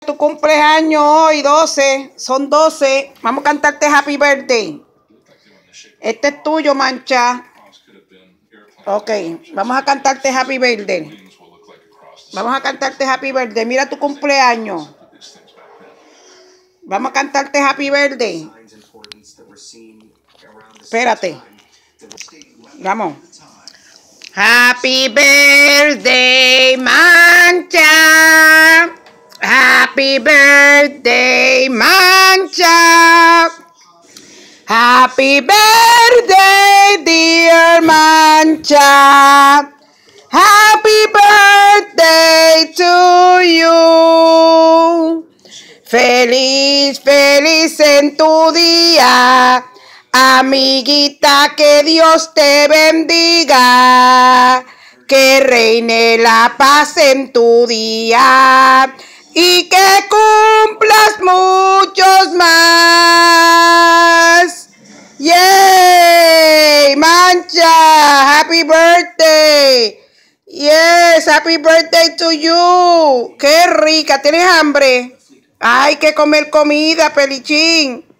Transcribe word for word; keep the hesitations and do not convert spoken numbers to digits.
Tu cumpleaños hoy, doce. Son doce. Vamos a cantarte Happy Birthday. Este es tuyo, Mancha. Ok, vamos a cantarte Happy Birthday. Vamos a cantarte Happy Birthday. Mira tu cumpleaños. Vamos a cantarte Happy Birthday. Espérate. Vamos. Happy Birthday, Mancha. Happy birthday, Mancha. Happy birthday, dear Mancha. Happy birthday to you. Feliz, feliz en tu día. Amiguita, que Dios te bendiga. Que reine la paz en tu día. Y que cumplas muchos más. ¡Yay! Mancha, happy birthday. Yes, happy birthday to you. Qué rica, ¿tienes hambre? Hay que comer comida, Pelichín.